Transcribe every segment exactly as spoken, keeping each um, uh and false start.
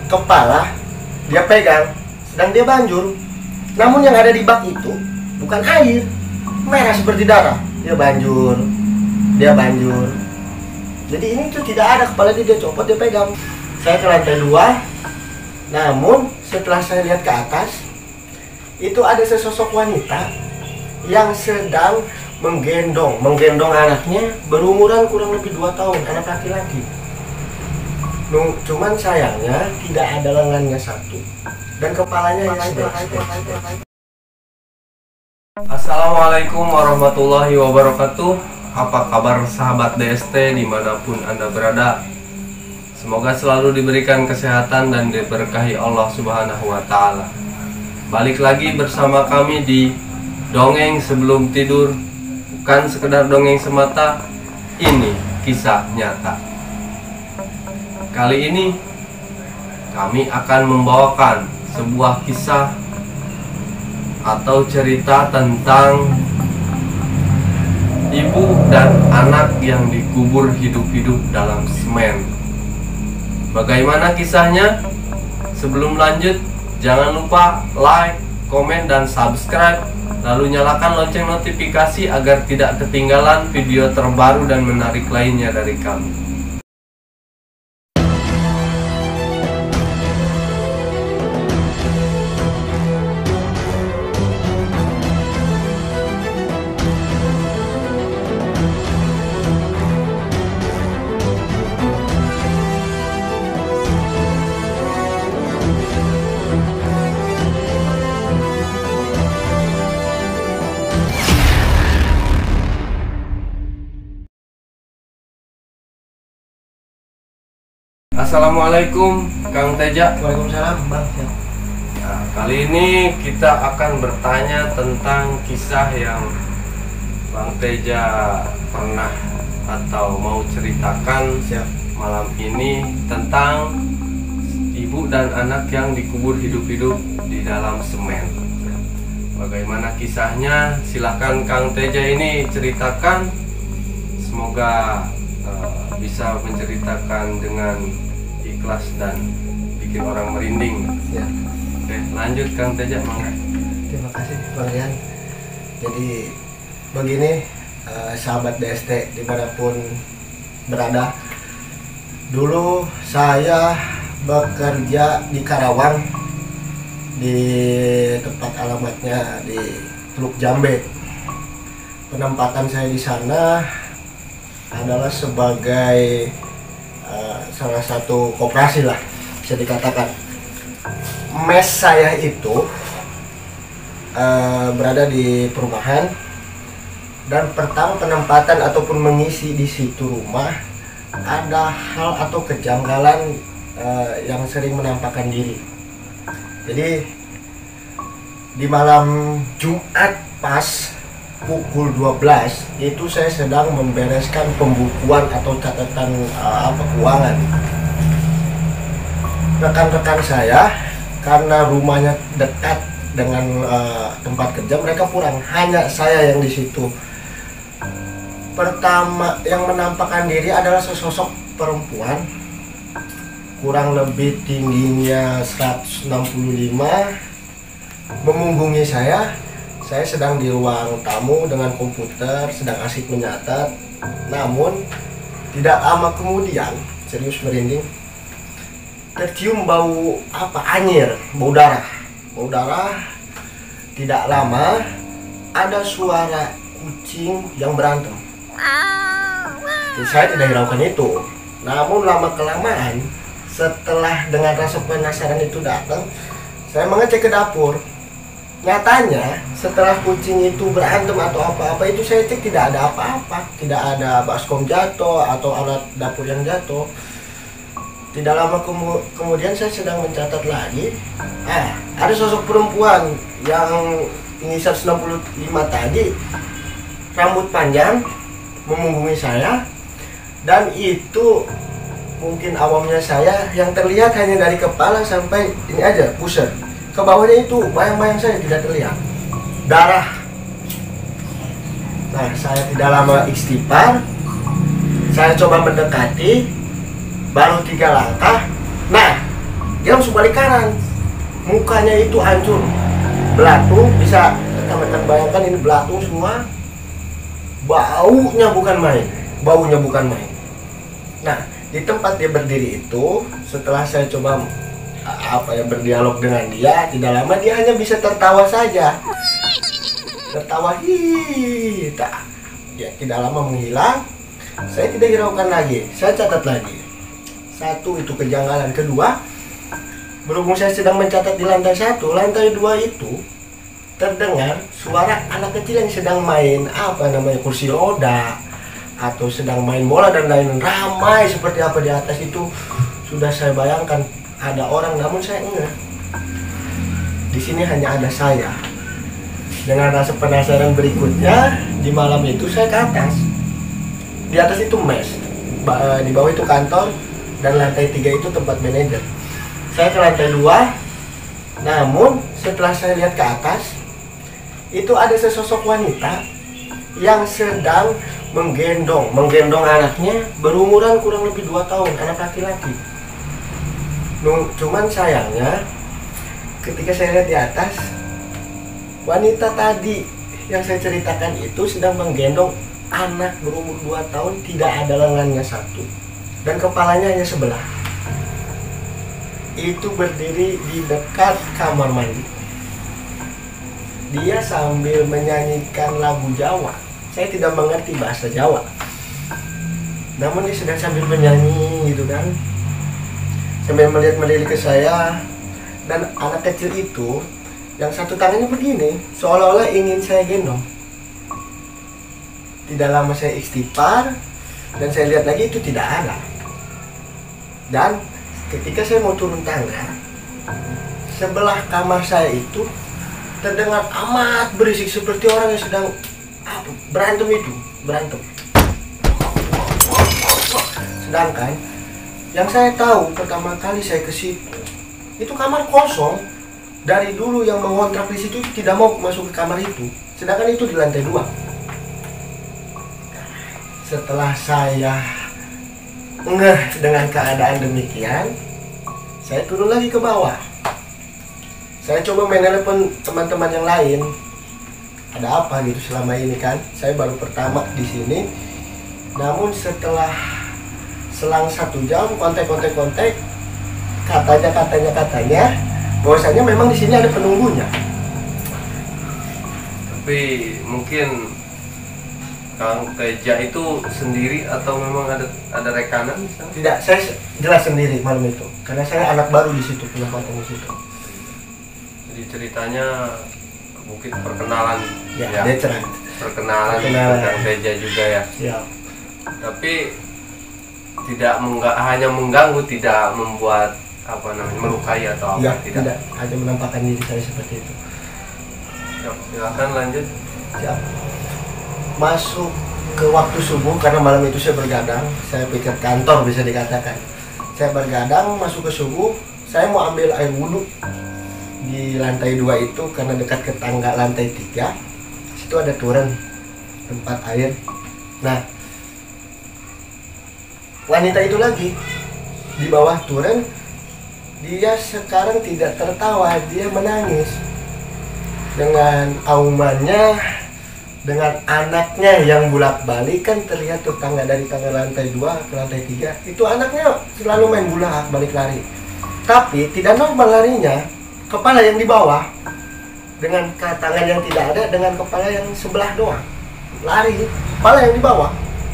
kepala dia pegang, sedang dia banjur. Namun yang ada di bak itu bukan air, merah seperti darah. Dia banjur, dia banjur. Jadi ini tuh tidak ada kepala dia, dia copot, dia pegang. Saya ke lantai dua. Namun setelah saya lihat ke atas, itu ada sesosok wanita yang sedang menggendong, menggendong anaknya berumuran kurang lebih dua tahun, anak laki-laki. Cuman sayangnya tidak ada lengannya satu dan kepalanya yang ada. Assalamualaikum warahmatullahi wabarakatuh. Apa kabar sahabat D S T dimanapun Anda berada? Semoga selalu diberikan kesehatan dan diberkahi Allah Subhanahu wa Ta'ala. Balik lagi bersama kami di Dongeng Sebelum Tidur. Bukan sekedar dongeng semata, ini kisah nyata. Kali ini kami akan membawakan sebuah kisah atau cerita tentang ibu dan anak yang dikubur hidup-hidup dalam semen. Bagaimana kisahnya? Sebelum lanjut, jangan lupa like, komen, dan subscribe. Lalu nyalakan lonceng notifikasi agar tidak ketinggalan video terbaru dan menarik lainnya dari kami. Assalamualaikum Kang Teja. Waalaikumsalam Bang. Nah, kali ini kita akan bertanya tentang kisah yang Bang Teja pernah atau mau ceritakan. Siap. Malam ini tentang ibu dan anak yang dikubur hidup-hidup di dalam semen. Bagaimana kisahnya? Silahkan Kang Teja ini ceritakan. Semoga uh, bisa menceritakan dengan ikhlas dan bikin orang merinding. Ya. Oke, lanjut Kang Teja, mangga. Terima kasih Bang Rian. Jadi begini, eh, sahabat D S T dimanapun berada. Dulu saya bekerja di Karawang, di tempat alamatnya di Teluk Jambe. Penempatan saya di sana adalah sebagai uh, salah satu koperasi lah, bisa dikatakan. Mes saya itu uh, berada di perumahan, dan pertama penempatan ataupun mengisi di situ rumah ada hal atau kejanggalan uh, yang sering menampakkan diri. Jadi di malam Jumat pas pukul dua belas itu saya sedang membereskan pembukuan atau catatan uh, apa keuangan. Rekan-rekan saya karena rumahnya dekat dengan uh, tempat kerja, mereka pulang, hanya saya yang di situ. Pertama yang menampakkan diri adalah sesosok perempuan kurang lebih tingginya seratus enam puluh lima, memunggungi saya. Saya sedang di ruang tamu dengan komputer, sedang asik menyatat. Namun tidak lama kemudian, serius merinding, tercium bau apa, anyir, bau darah. Bau darah. Tidak lama ada suara kucing yang berantem. Jadi saya tidak hiraukan itu. Namun lama kelamaan, setelah dengan rasa penasaran itu datang, saya mengecek ke dapur. Nyatanya setelah kucing itu berantem atau apa-apa itu saya cek tidak ada apa-apa, tidak ada baskom jatuh atau alat dapur yang jatuh. Tidak lama kemu kemudian saya sedang mencatat lagi, ah ada sosok perempuan yang tinggi seratus enam puluh lima tadi, rambut panjang, memunggungi saya, dan itu mungkin awamnya saya yang terlihat hanya dari kepala sampai ini aja, pusat. Ke bawahnya itu bayang-bayang saya tidak terlihat, darah. Nah, saya tidak lama istighfar, saya coba mendekati, baru tiga langkah. Nah, diam balik kanan. Mukanya itu hancur, belatung, bisa rekan-rekan bayangkan ini belatung semua. Baunya bukan main, baunya bukan main. Nah, di tempat dia berdiri itu, setelah saya coba apa ya berdialog dengan dia, tidak lama dia hanya bisa tertawa saja. Tertawa hi, tak. Ya, tidak lama menghilang. Saya tidak hiraukan lagi. Saya catat lagi. Satu, itu kejanggalan. Kedua, berhubung saya sedang mencatat di lantai satu, lantai dua itu terdengar suara anak kecil yang sedang main apa namanya kursi roda atau sedang main bola dan lain ramai seperti apa di atas itu. Sudah saya bayangkan ada orang, namun saya enggak. Di sini hanya ada saya. Dengan rasa penasaran berikutnya, di malam itu saya ke atas. Di atas itu mes, di bawah itu kantor, dan lantai tiga itu tempat manajer. Saya ke lantai dua, namun setelah saya lihat ke atas, itu ada sesosok wanita yang sedang menggendong, menggendong anaknya berumuran kurang lebih dua tahun, anak laki-laki. Cuman sayangnya, ketika saya lihat di atas, wanita tadi yang saya ceritakan itu sedang menggendong anak berumur dua tahun, tidak ada lengannya satu, dan kepalanya hanya sebelah. Itu berdiri di dekat kamar mandi. Dia sambil menyanyikan lagu Jawa. Saya tidak mengerti bahasa Jawa, namun dia sedang sambil menyanyi gitu kan, sambil melihat-melihat ke saya. Dan anak kecil itu yang satu tangannya begini, seolah-olah ingin saya gendong. Tidak lama saya istighfar, dan saya lihat lagi itu tidak ada. Dan ketika saya mau turun tangga, sebelah kamar saya itu terdengar amat berisik seperti orang yang sedang apa, berantem itu, berantem. Sedangkan yang saya tahu pertama kali saya ke situ, itu kamar kosong. Dari dulu yang mengontrak di situ tidak mau masuk ke kamar itu, sedangkan itu di lantai dua. Setelah saya ngeh dengan keadaan demikian, saya turun lagi ke bawah. Saya coba menelepon teman-teman yang lain, ada apa gitu selama ini kan? Saya baru pertama di sini. Namun setelah selang satu jam kontak-kontak-kontak, katanya katanya katanya bahwasanya memang di sini ada penunggunya. Tapi mungkin Kang Teja itu sendiri atau memang ada ada rekanan misalnya? Tidak, saya jelas sendiri malam itu, karena saya anak baru di situ, punya konten di situ. Jadi ceritanya mungkin perkenalan, Ya, ya, dia cerah. perkenalan, Perkenalan. Kang Teja juga ya. Ya, Tapi tidak mengga- hanya mengganggu, tidak membuat apa namanya melukai atau apa, ya tidak. tidak. Hanya menampakkan diri saya seperti itu. Ya, silakan lanjut. Siap. Masuk ke waktu subuh, karena malam itu saya bergadang. Saya pikir kantor bisa dikatakan. Saya bergadang masuk ke subuh. Saya mau ambil air wudhu di lantai dua itu, karena dekat ke tangga lantai tiga. Situ ada turun tempat air. Nah, wanita itu lagi di bawah turun. Dia sekarang tidak tertawa, dia menangis. Dengan aumannya, dengan anaknya yang bolak-balik, kan terlihat tuh tangga dari tangga lantai dua ke lantai tiga. Itu anaknya selalu main bola balik lari. Tapi tidak normal larinya, kepala yang di bawah dengan tangan yang tidak ada, dengan kepala yang sebelah doang. Lari, kepala yang di bawah.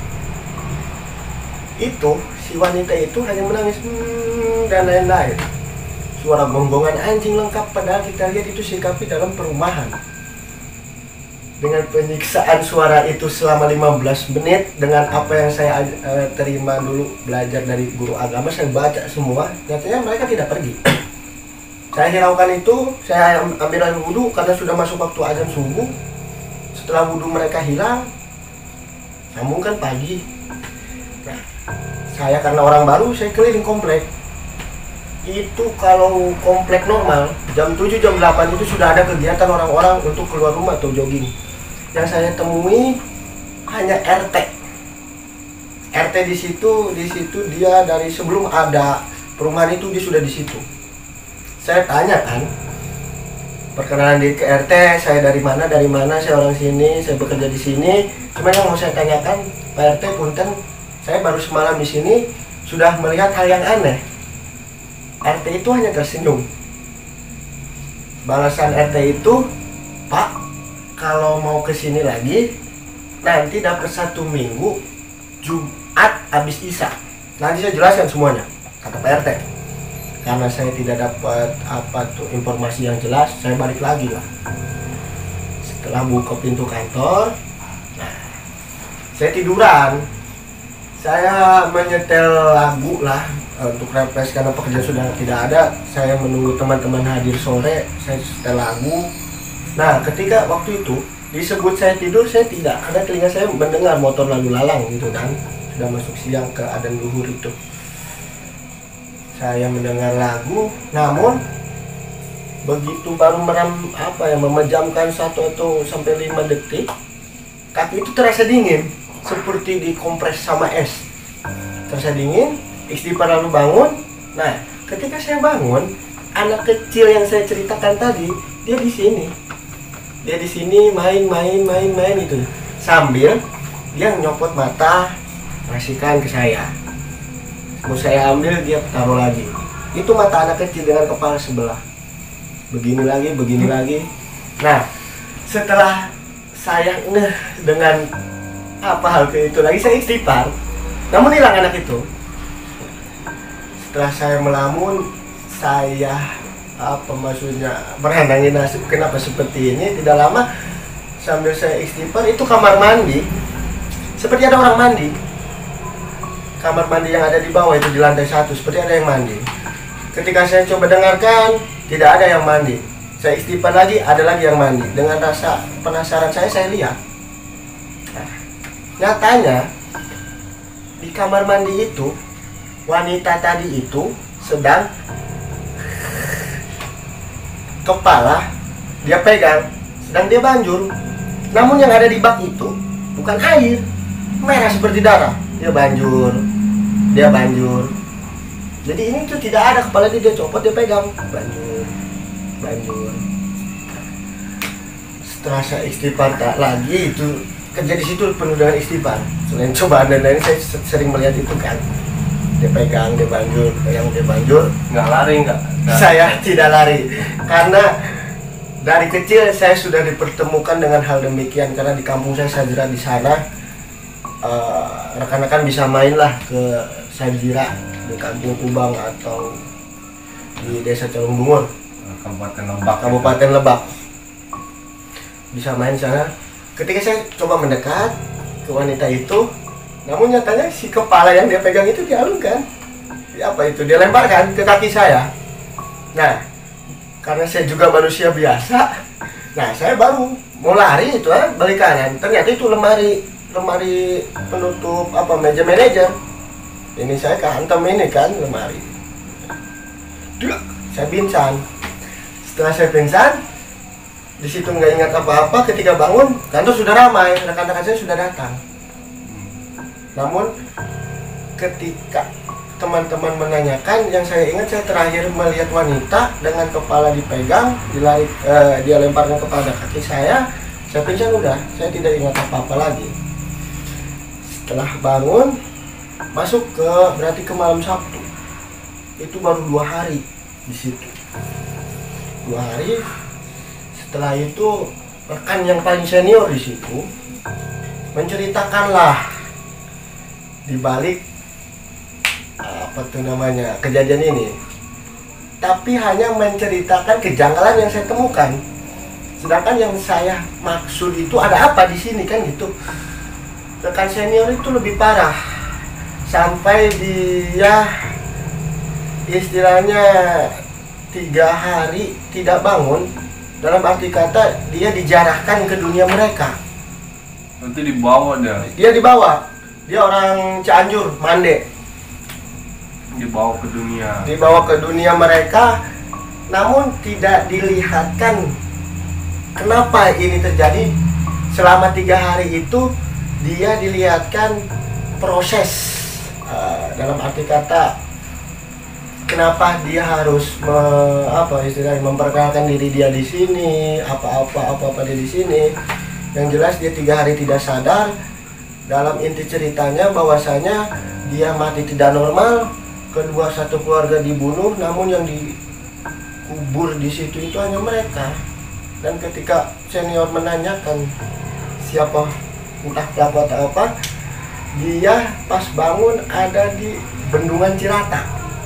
Itu si wanita itu hanya menangis hmm, dan lain-lain. Suara gonggongan anjing lengkap, padahal kita lihat itu sikapi dalam perumahan. Dengan penyiksaan suara itu selama lima belas menit, dengan apa yang saya uh, terima dulu belajar dari guru agama, saya baca semua, nyatanya mereka tidak pergi. Saya hiraukan itu, saya ambil air wudhu karena sudah masuk waktu azan subuh. Setelah wudhu mereka hilang, sambungkan pagi. Nah, saya karena orang baru, saya keliling komplek. Itu kalau komplek normal jam tujuh jam delapan itu sudah ada kegiatan orang-orang untuk keluar rumah atau jogging. Yang saya temui hanya R T. R T di situ, di situ dia dari sebelum ada perumahan itu dia sudah di situ. Saya tanya kan, perkenalan diri ke R T, saya dari mana, dari mana, saya orang sini, saya bekerja di sini. Cuma yang mau saya tanyakan, Pak R T punten, saya baru semalam di sini sudah melihat hal yang aneh. R T itu hanya tersenyum. Balasan R T itu, Pak, kalau mau ke sini lagi, nanti dapat satu minggu Jumat habis Isya. Nanti saya jelaskan semuanya, kata Pak R T. Karena saya tidak dapat apa tuh informasi yang jelas, saya balik lagi lah. Setelah buka pintu kantor, nah, saya tiduran. Saya menyetel lagu lah untuk refresh karena pekerjaan sudah tidak ada. Saya menunggu teman-teman hadir sore, saya setel lagu. Nah, ketika waktu itu disebut saya tidur, saya tidak. Karena telinga saya mendengar motor lalu lalang gitu kan. Sudah masuk siang ke adzan duhur itu. Saya mendengar lagu, namun begitu baru meram apa ya memejamkan satu atau sampai lima detik, kaki itu terasa dingin, seperti dikompres sama es. Terasa dingin, istighfar lalu bangun. Nah, ketika saya bangun, anak kecil yang saya ceritakan tadi, dia di sini. Dia di sini main-main main-main itu. Sambil dia nyopot mata, kasihkan ke saya. Mau saya ambil, dia taruh lagi. Itu mata anak kecil dengan kepala sebelah. Begini lagi, begini lagi. Nah, setelah saya ngeh dengan apa hal ke itu lagi, saya istighfar. Namun hilang anak itu. Setelah saya melamun, saya apa maksudnya berandangin nasib kenapa seperti ini. Tidak lama sambil saya istighfar, itu kamar mandi seperti ada orang mandi. Kamar mandi yang ada di bawah itu di lantai satu seperti ada yang mandi. Ketika saya coba dengarkan, tidak ada yang mandi. Saya istighfar lagi, ada lagi yang mandi. Dengan rasa penasaran saya, saya lihat. Nah, nyatanya di kamar mandi itu wanita tadi itu sedang kepala dia pegang, sedang dia banjur. Namun yang ada di bak itu bukan air, merah seperti darah. Dia banjur, dia banjur. Jadi ini tuh tidak ada kepala dia, dia copot, dia pegang, banjur, banjur. Setelah saya istighfar tak lagi itu kerja di situ penuh dengan istighfar. Selain cobaan dan lain, saya sering melihat itu kan. Dia pegang, dia banjur, pegang, dia banjur. Nggak lari nggak? Saya tidak lari karena dari kecil saya sudah dipertemukan dengan hal demikian karena di kampung saya Sajira di sana. Uh, rekan-rekan bisa main lah ke Sajira di Kampung Kubang atau di Desa Calung Bungur, Kabupaten Lebak. Kabupaten Lebak. Bisa main sana. Ketika saya coba mendekat ke wanita itu, namun nyatanya si kepala yang dia pegang itu dialungkan. Apa itu? Dia lemparkan ke kaki saya. Nah, karena saya juga manusia biasa, nah saya baru mau lari itu ah, balik kanan. Ternyata itu lemari lemari penutup apa meja manajer. Ini saya kehantam ini kan lemari. Duh, saya pingsan. Setelah saya pingsan, di situ nggak ingat apa-apa. Ketika bangun, kantor sudah ramai, rekan-rekan saya sudah datang. Namun ketika teman-teman menanyakan, yang saya ingat saya terakhir melihat wanita dengan kepala dipegang, dilari, eh, dia lemparkan kepada kaki saya. Saya pingsan udah, saya tidak ingat apa-apa lagi. Setelah bangun, masuk ke berarti ke malam Sabtu. Itu baru dua hari di situ. Dua hari. Setelah itu rekan yang paling senior di situ menceritakanlah di balik apa tuh namanya kejadian ini. Tapi hanya menceritakan kejanggalan yang saya temukan. Sedangkan yang saya maksud itu ada apa di sini kan gitu. Rekan senior itu lebih parah, sampai dia istilahnya tiga hari tidak bangun. Dalam arti kata dia dijarahkan ke dunia mereka. Nanti dibawa dia. Dia dibawa. Dia orang Cianjur, Mande. Dibawa ke dunia. Dibawa ke dunia mereka, namun tidak dilihatkan kenapa ini terjadi. Selama tiga hari itu dia dilihatkan proses uh, dalam arti kata kenapa dia harus me, apa istilahnya memperkenalkan diri dia di sini, apa-apa apa-apa dia di sini. Yang jelas dia tiga hari tidak sadar. Dalam inti ceritanya bahwasanya dia mati tidak normal, kedua satu keluarga dibunuh, namun yang dikubur di situ itu hanya mereka. Dan ketika senior menanyakan siapa entah pelaku atau apa, dia pas bangun ada di Bendungan Cirata.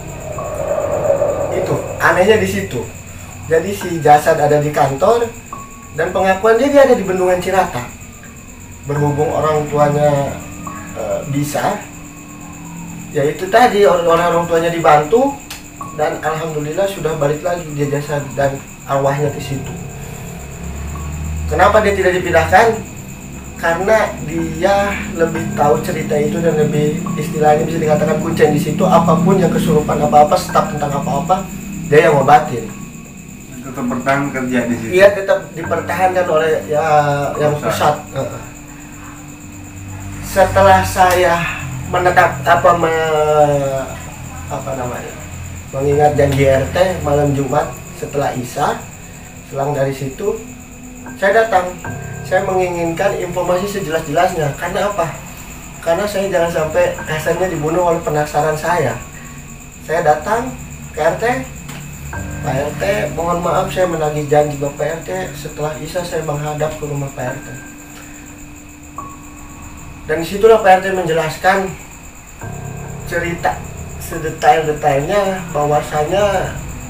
Itu anehnya di situ. Jadi si jasad ada di kantor dan pengakuan dia dia ada di Bendungan Cirata. Berhubung orang tuanya e, bisa, ya itu tadi orang orang tuanya dibantu dan alhamdulillah sudah balik lagi dia jasad dan arwahnya ke situ. Kenapa dia tidak dipindahkan? Karena dia lebih tahu cerita itu dan lebih istilahnya bisa dikatakan kuncen di situ. Apapun yang kesurupan apa-apa, staf tentang apa-apa, dia yang ngobatin. Tetap bertahan kerja di situ. Iya, tetap dipertahankan oleh ya yang pusat. Setelah saya menetap apa me, apa namanya mengingat janji R T malam Jumat setelah Isya, selang dari situ saya datang. Saya menginginkan informasi sejelas-jelasnya. Karena apa? Karena saya jangan sampai kasarnya dibunuh oleh penasaran saya. Saya datang ke R T, Pak R T, mohon maaf saya menagih janji Bapak R T. Setelah Isya saya menghadap ke rumah Pak R T. Dan disitulah Pak R T menjelaskan cerita sedetail-detailnya bahwasanya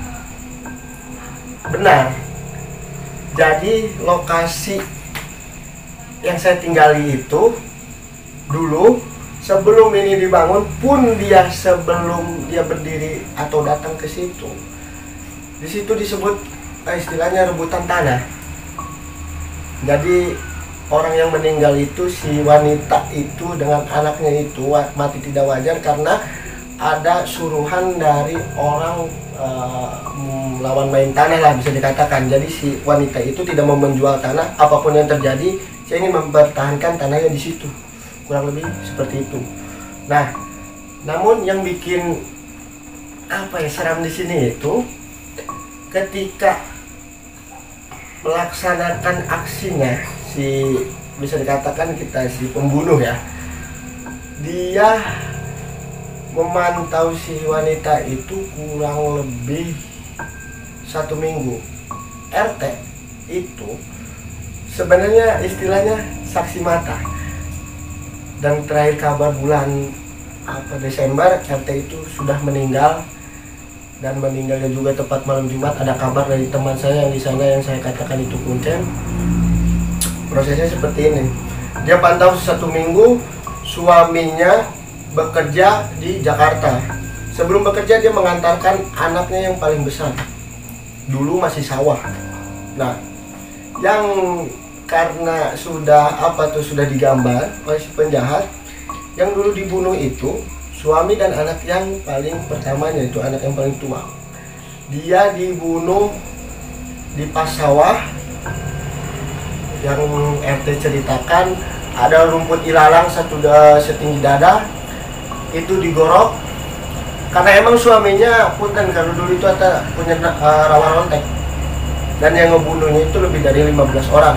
benar. Jadi lokasi yang saya tinggali itu dulu sebelum ini dibangun pun dia sebelum dia berdiri atau datang ke situ. Di situ disebut istilahnya rebutan tanah. Jadi orang yang meninggal itu si wanita itu dengan anaknya itu mati tidak wajar karena ada suruhan dari orang uh, lawan main tanah lah bisa dikatakan. Jadi si wanita itu tidak mau menjual tanah, apapun yang terjadi saya ingin mempertahankan tanahnya di situ, kurang lebih seperti itu. Nah, namun yang bikin apa ya seram di sini itu ketika melaksanakan aksinya si bisa dikatakan kita si pembunuh ya, dia memantau si wanita itu kurang lebih satu minggu. R T itu sebenarnya istilahnya saksi mata. Dan terakhir kabar bulan apa Desember R T itu sudah meninggal, dan meninggalnya juga tepat malam Jumat. Ada kabar dari teman saya yang di sana yang saya katakan itu kuncen. Prosesnya seperti ini. Dia pantau satu minggu, suaminya bekerja di Jakarta. Sebelum bekerja dia mengantarkan anaknya yang paling besar. Dulu masih sawah. Nah, yang karena sudah apa tuh sudah digambar oleh si penjahat, yang dulu dibunuh itu suami dan anak yang paling pertamanya, itu anak yang paling tua. Dia dibunuh di pas sawah. Yang R T ceritakan ada rumput ilalang satu da, setinggi dada itu digorok karena emang suaminya punten kalau dulu itu ada punya uh, rawa rontek, dan yang ngebunuhnya itu lebih dari lima belas orang.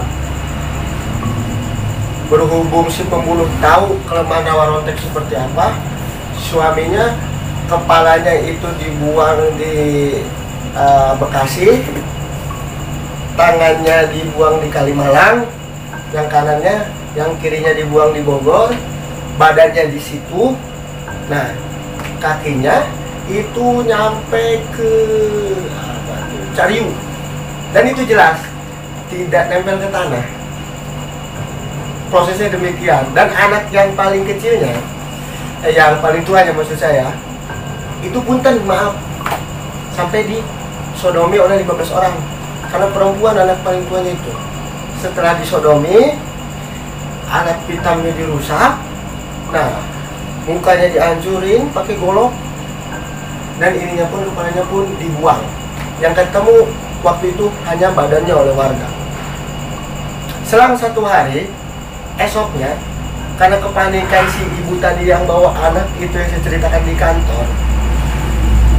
Berhubung si pembunuh tahu kelemahan rawa rontek seperti apa, suaminya kepalanya itu dibuang di uh, Bekasi, tangannya dibuang di Kalimalang, yang kanannya, yang kirinya dibuang di Bogor, badannya di situ. Nah, kakinya itu nyampe ke apa tuh, Cariu, dan itu jelas tidak nempel ke tanah. Prosesnya demikian. Dan anak yang paling kecilnya, eh, yang paling tuanya maksud saya, itu punten maaf sampai di sodomi oleh lima belas orang. Karena perempuan anak paling tuanya itu setelah disodomi, anak hitamnya dirusak, nah mukanya dihancurin pakai golok, dan ininya pun kepalanya pun dibuang. Yang ketemu waktu itu hanya badannya oleh warga. Selang satu hari, esoknya karena kepanikan si ibu tadi yang bawa anak itu yang saya ceritakan di kantor,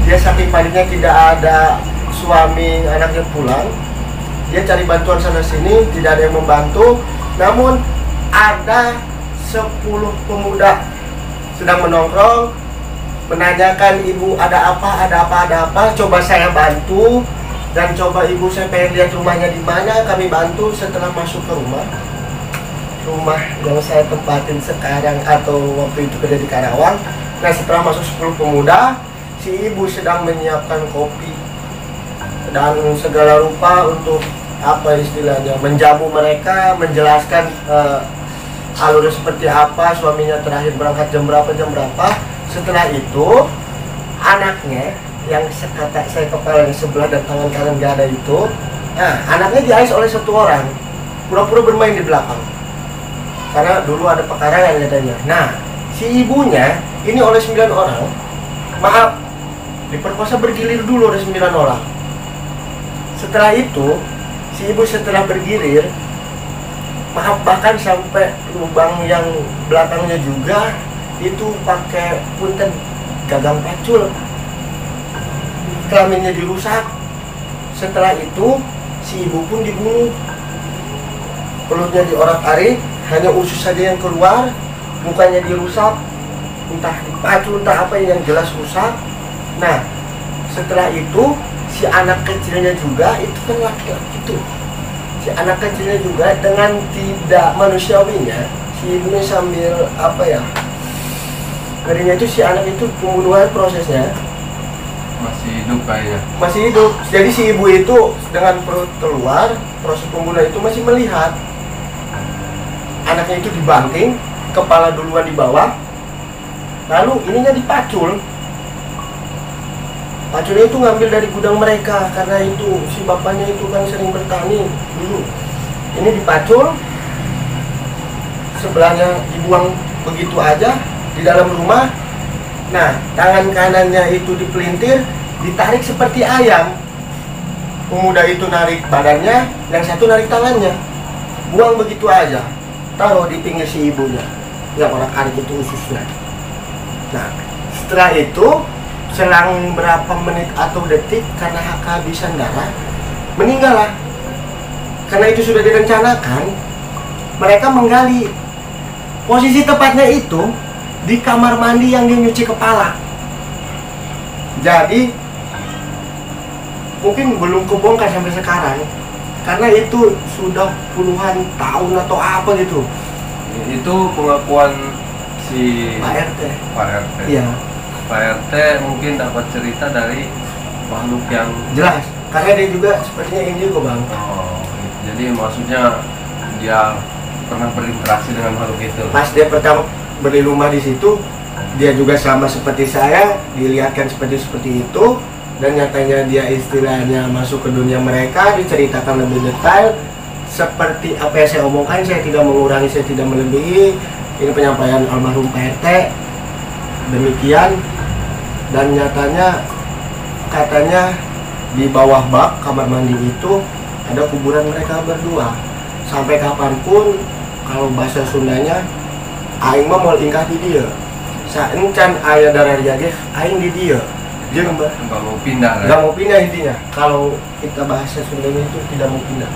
dia saking paniknya tidak ada suami anaknya pulang, dia cari bantuan sana sini, tidak ada yang membantu. Namun ada sepuluh pemuda sedang menongkrong, menanyakan ibu ada apa, ada apa, ada apa. Coba saya bantu dan coba ibu saya pengen lihat rumahnya di mana, kami bantu. Setelah masuk ke rumah, rumah yang saya tempatin sekarang atau waktu itu kerja di Karawang. Nah setelah masuk sepuluh pemuda, si ibu sedang menyiapkan kopi dan segala rupa untuk apa istilahnya menjamu mereka, menjelaskan uh, alurnya seperti apa, suaminya terakhir berangkat jam berapa, jam berapa. Setelah itu anaknya yang sekata saya kepala yang sebelah dan tangan kanan gak ada itu, nah anaknya diais oleh satu orang, pura-pura bermain di belakang karena dulu ada pekarangan katanya. Nah si ibunya ini oleh sembilan orang, maaf, diperkosa bergilir dulu oleh sembilan orang. Setelah itu si ibu setelah bergilir, maaf, bahkan sampai lubang yang belakangnya juga itu pakai punten gagang pacul, kelaminnya dirusak. Setelah itu si ibu pun dibunuh, perutnya diorak-arik, hanya usus saja yang keluar, mukanya dirusak, entah dipacul entah apa yang jelas rusak. Nah setelah itu si anak kecilnya juga, itu kan laki-laki itu, si anak kecilnya juga dengan tidak manusiawinya, si ibunya sambil apa ya, ngerinya itu si anak itu pembunuhan prosesnya Masih hidup kayaknya. masih hidup. Jadi si ibu itu dengan perut keluar, proses pembunuhan itu masih melihat. Anaknya itu dibanting, kepala duluan di bawah, lalu ininya dipacul. Paculnya itu ngambil dari gudang mereka, karena itu si bapaknya itu kan sering bertani dulu. Ini dipacul, sebelahnya dibuang begitu aja di dalam rumah. Nah tangan kanannya itu dipelintir, ditarik seperti ayam. Pemuda itu narik badannya, yang satu narik tangannya, buang begitu aja, taruh di pinggir si ibunya yang orang arik itu ususnya. Nah setelah itu selang berapa menit atau detik, karena kehabisan darah, meninggal lah. Karena itu sudah direncanakan, mereka menggali. Posisi tepatnya itu di kamar mandi yang dia nyuci kepala. Jadi mungkin belum kebongkar sampai sekarang, karena itu sudah puluhan tahun atau apa gitu. Itu pengakuan si Pak R T. Pak R T. Iya, Pak R T mungkin dapat cerita dari makhluk yang jelas. Karena dia juga sepertinya ini juga bang. oh, jadi maksudnya dia pernah berinteraksi dengan makhluk itu. Pas dia pertama beli rumah di situ, dia juga sama seperti saya, dilihatkan seperti seperti itu, dan nyatanya dia istilahnya masuk ke dunia mereka, diceritakan lebih detail seperti apa yang saya omongkan. Saya tidak mengurangi, saya tidak melebihi. Ini penyampaian almarhum Pak R T demikian. Dan nyatanya katanya di bawah bak kamar mandi itu ada kuburan mereka berdua. Sampai kapanpun, kalau bahasa Sundanya, aing mah mau tingkah di dia. Saencan aya darah jage, aing di dia. Dia nggak Nggak mau pindah kan? nggak mau pindah intinya. Kalau kita bahasa Sundanya itu tidak mau pindah.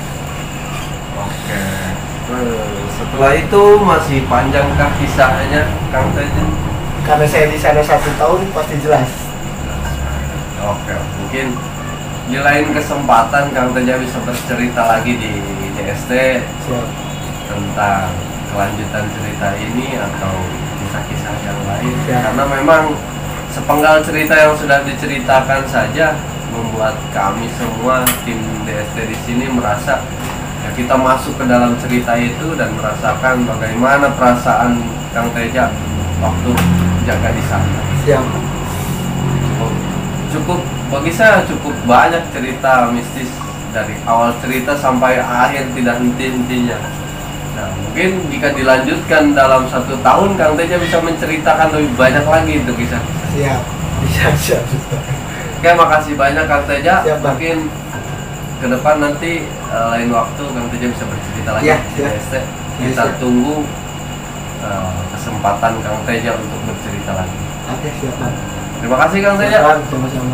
Oke. Eh, Setelah itu masih panjangkah kisahnya, Kang Teja? Karena saya di sana satu tahun pasti jelas. Oke, mungkin di lain kesempatan Kang Teja bisa bercerita lagi di D S T Siap. tentang kelanjutan cerita ini atau kisah-kisah yang lain. Ya. Karena memang sepenggal cerita yang sudah diceritakan saja membuat kami semua tim D S T di sini merasa ya kita masuk ke dalam cerita itu dan merasakan bagaimana perasaan Kang Teja waktu jaga di sana. Siap. Cukup, cukup bagi saya cukup banyak cerita mistis dari awal cerita sampai akhir tidak henti-hentinya. Nah, mungkin jika dilanjutkan dalam satu tahun Kang Teja bisa menceritakan lebih banyak lagi itu kisah. Siap. Siap, siap, siap. Oke, makasih banyak Kang Teja. Siap, Bang. Mungkin ke depan nanti eh, lain waktu Kang Teja bisa bercerita lagi Ya, di siap. D S T. Ya, Kita siap. tunggu eh, kesempatan Kang Teja untuk bercerita lagi. Oke, siap, Bang. Terima kasih Kang Teja. Sama-sama.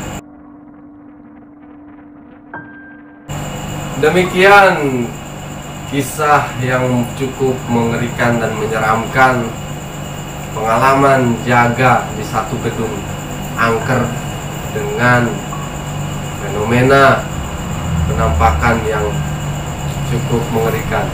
Demikian kisah yang cukup mengerikan dan menyeramkan, pengalaman jaga di satu gedung angker dengan fenomena penampakan yang cukup mengerikan.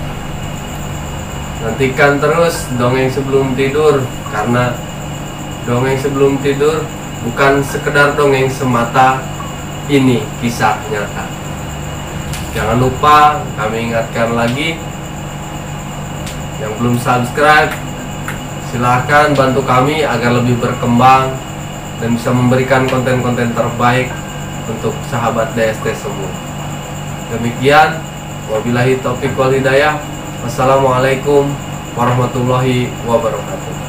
Nantikan terus dongeng sebelum tidur, karena dongeng sebelum tidur bukan sekedar dongeng semata, ini kisah nyata. Jangan lupa, kami ingatkan lagi, yang belum subscribe, silahkan bantu kami agar lebih berkembang dan bisa memberikan konten-konten terbaik untuk sahabat D S T semua. Demikian, wabillahi taufiq wal hidayah. Wassalamualaikum warahmatullahi wabarakatuh.